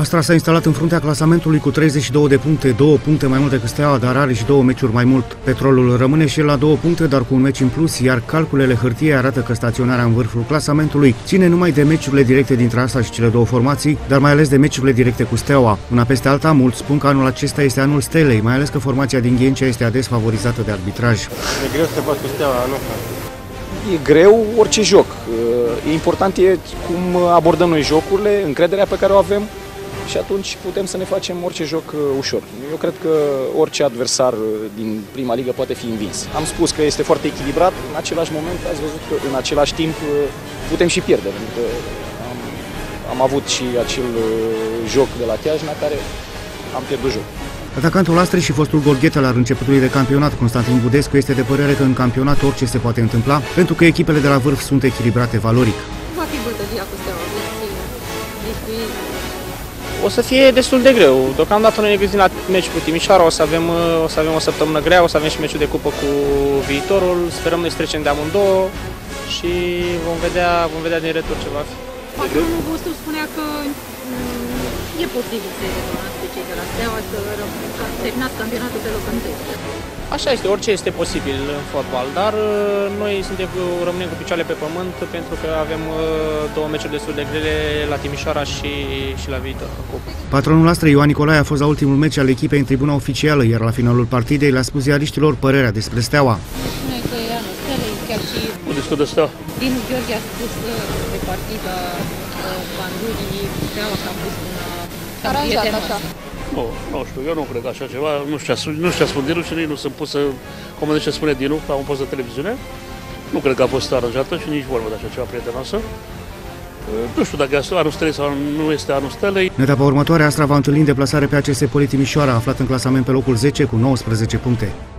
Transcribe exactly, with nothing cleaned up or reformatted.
Astra s-a instalat în fruntea clasamentului cu treizeci și două de puncte, două puncte mai mult decât Steaua, dar are și două meciuri mai mult. Petrolul rămâne și el la două puncte, dar cu un meci în plus, iar calculele hârtiei arată că staționarea în vârful clasamentului ține numai de meciurile directe dintre Astra și cele două formații, dar mai ales de meciurile directe cu Steaua. Una peste alta, mulți spun că anul acesta este anul Stelei, mai ales că formația din Ghencea este ades favorizată de arbitraj. E greu să te bați cu Steaua, nu? E greu orice joc. E important e cum abordăm noi jocurile, încrederea pe care o avem și atunci putem să ne facem orice joc ușor. Eu cred că orice adversar din prima ligă poate fi învins. Am spus că este foarte echilibrat, în același moment ați văzut că în același timp putem și pierde, pentru că am, am avut și acel joc de la Teajna care am pierdut joc. Atacantul Astrei și fostul golgheter al începutului de campionat, Constantin Budescu, este de părere că în campionat orice se poate întâmpla, pentru că echipele de la vârf sunt echilibrate valoric. Va fi bătălia cu Steaua, o să fie destul de greu. Deocamdată noi ne gândim la meciul cu Timișoara, o să avem o să avem o săptămână grea, o să avem și meciul de cupă cu Viitorul. Sperăm noi să trecem de amândouă și vom vedea, vom vedea din retur ce va fi. Patronul vostru spunea că e posibil să returnați pe cei de la Steaua, să terminați campionatul pe loc întâi. Așa este, orice este posibil în fotbal, dar noi suntem, rămânem cu picioarele pe pământ pentru că avem două meciuri destul de grele la Timișoara și, și la Viitor. Patronul Astrei, Ioan Nicolae, a fost la ultimul meci al echipei în tribuna oficială, iar la finalul partidei le-a spus ziariștilor părerea despre Steaua. Spune că e anul Stelei, chiar și Budescu de Steaua. Dinu Gheorghe a spus pe partida Bandurii Steaua că a fost una prietenoasă. Nu, nu știu, eu nu cred așa ceva, nu știu, nu știu ce a spus Dinu și nici nu sunt pus să comentez ce spune Dinu la un post de televiziune. Nu cred că a fost aranjată și nici vorba de așa ceva prietenoasă. Nu știu dacă este anul Stelei sau nu este anul Stelei. În etapa următoare, Astra va întâlni în deplasare pe A C S Poli Timișoara, aflat în clasament pe locul zece cu nouăsprezece puncte.